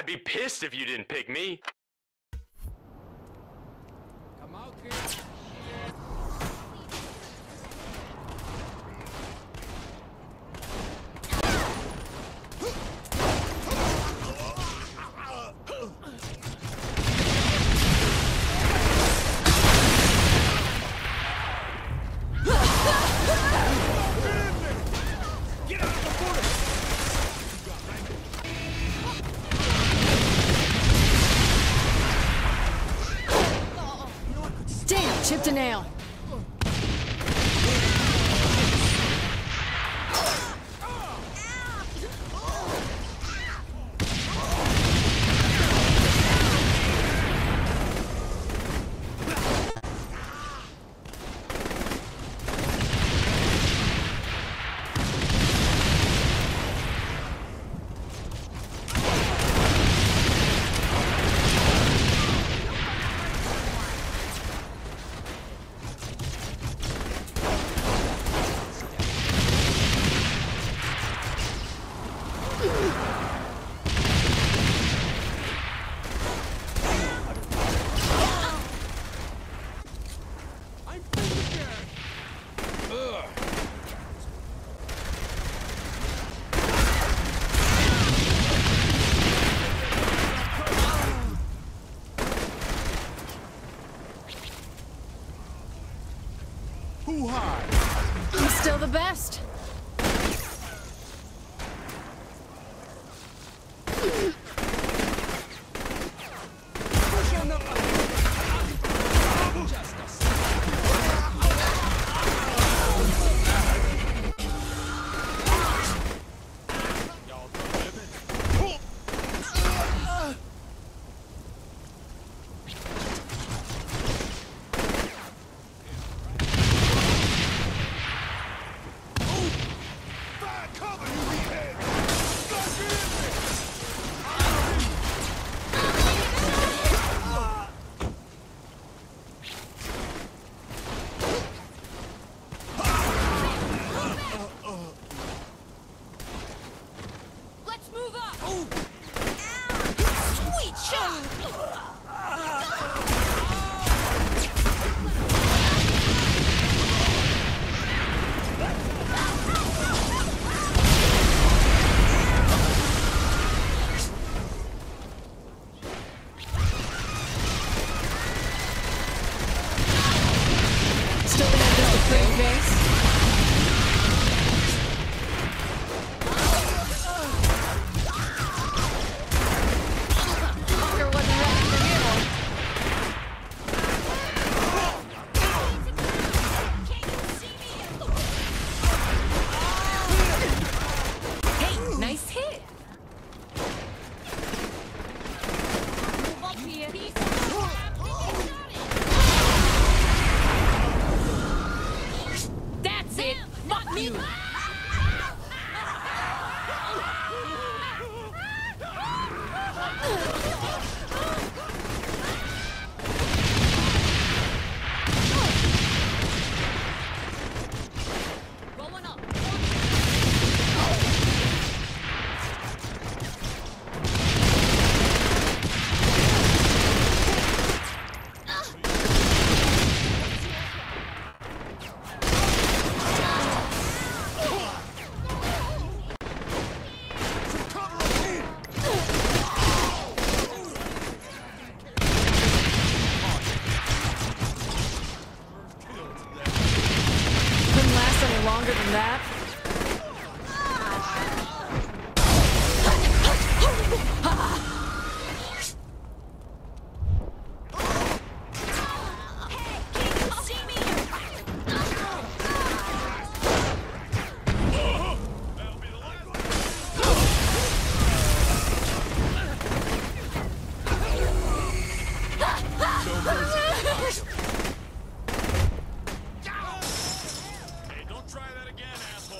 I'd be pissed if you didn't pick me. Come out, kid. Damn, chipped a nail. Who high? I'm still the best. Longer than that. Hey, don't try that again, asshole.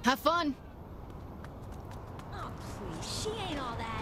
Have fun. Oh, please, she ain't all that.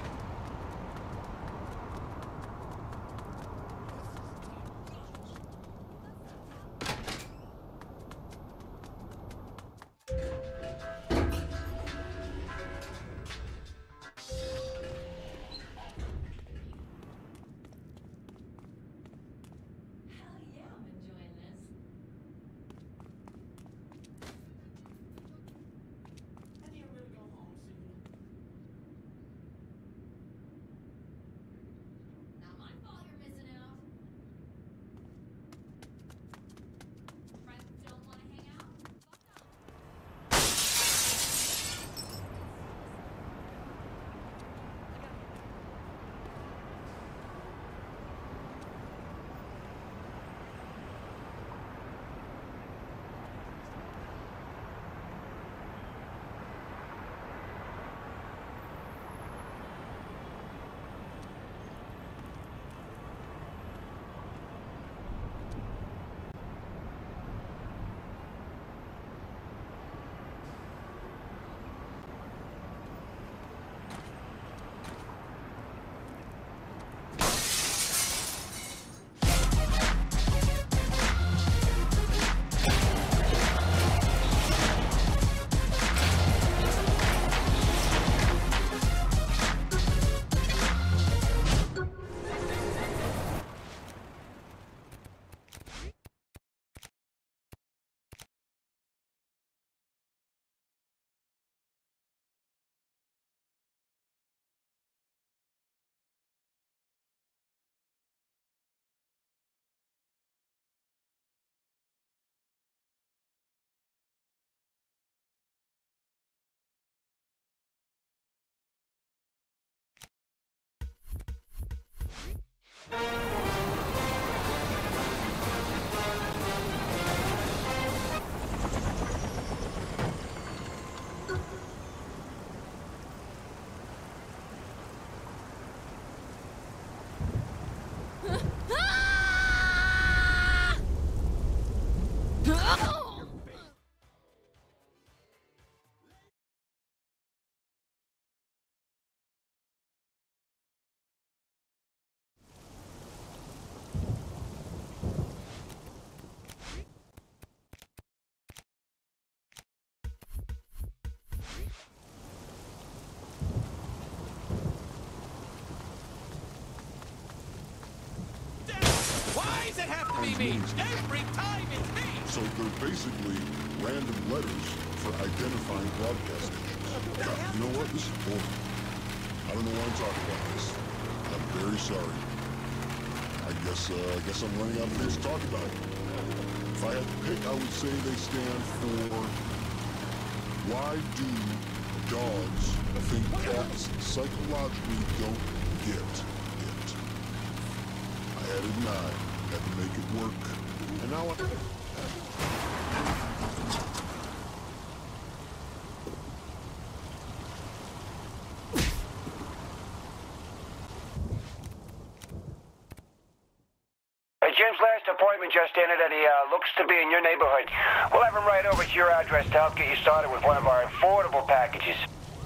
Why does it have to be me? Every time it's me! So they're basically random letters for identifying broadcast stations. God, you know what? This is boring. I don't know why I'm talking about this. I'm very sorry. I guess I'm running out of things to talk about. If I had to pick, I would say they stand for why do dogs think cats psychologically don't get it? I had it in eye, had to make it work, and now Jim's last appointment just ended and he looks to be in your neighborhood. We'll have him right over to your address to help get you started with one of our affordable packages.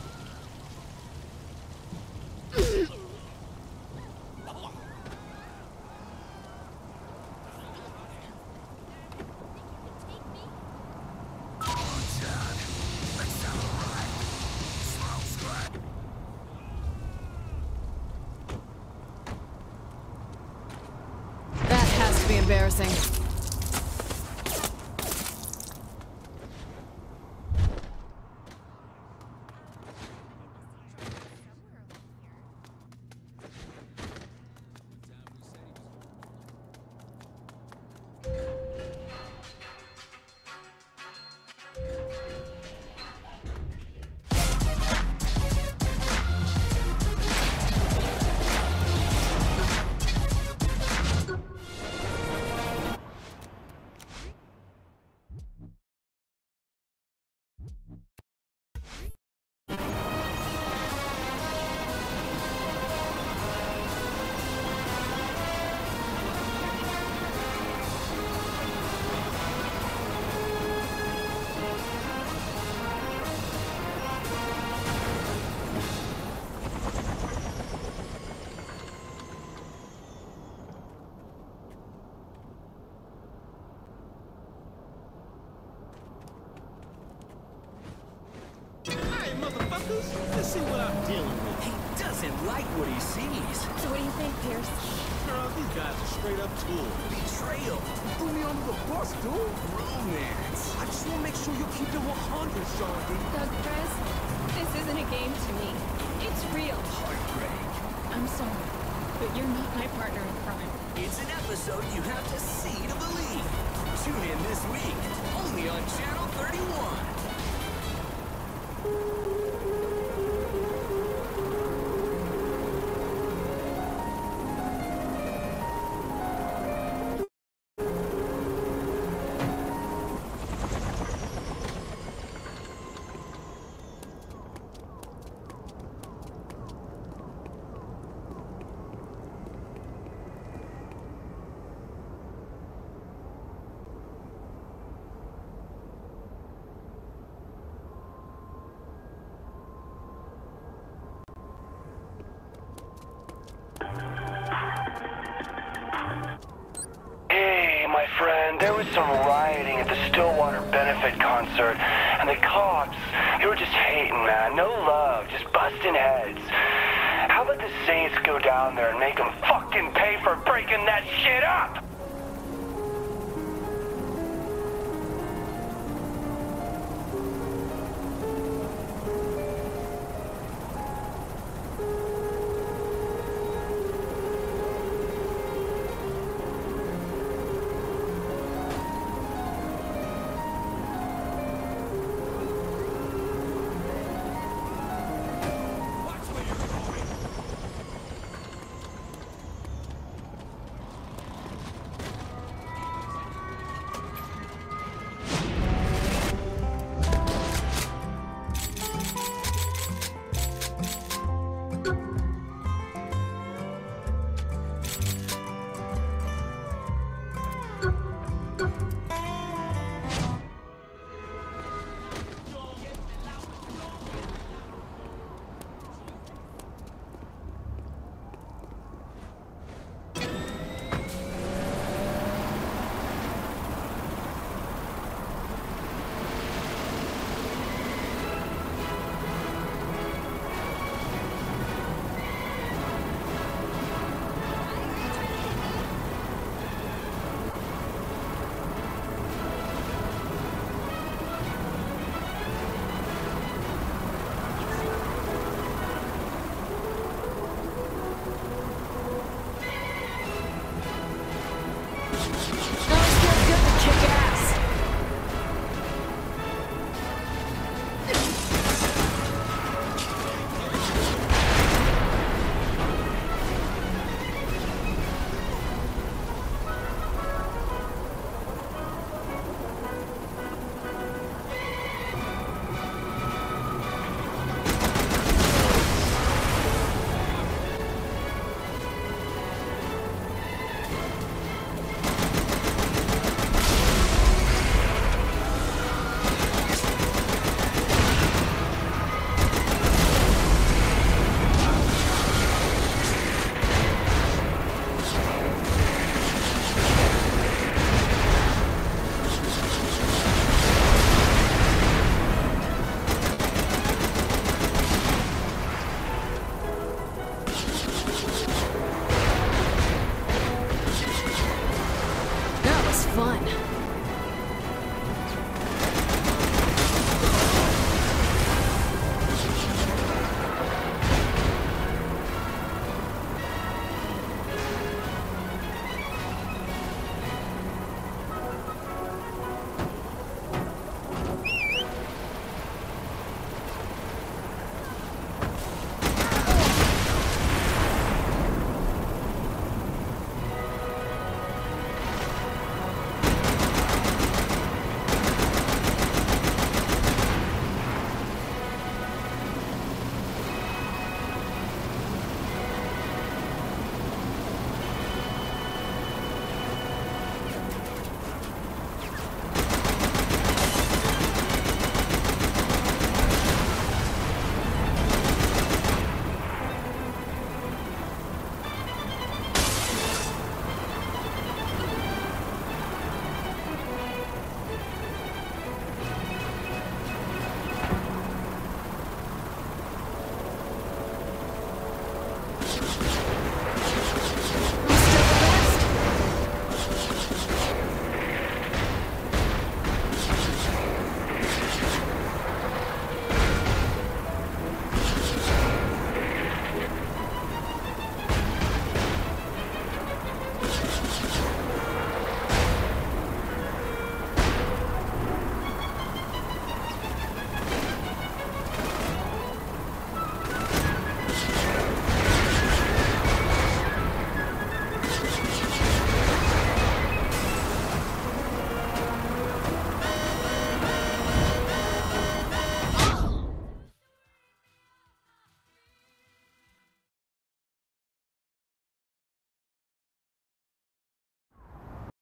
That has to be embarrassing. suckers? Just see what I'm dealing with. He doesn't like what he sees. So what do you think, Pierce? Girl, these guys are straight up tools. Betrayal. Threw me under the bus, dude. Romance. I just want to make sure you keep it 100, Sean D. Doug Press, this isn't a game to me. It's real. Heartbreak. I'm sorry, but you're not my partner in crime. It's an episode you have to see to believe. Tune in this week, only on Channel 31. Hey, my friend, there was some rioting at the Stillwater benefit concert, and the cops, they were just hating, man. No love, just busting heads. How about the Saints go down there and make them fucking pay for breaking that shit up?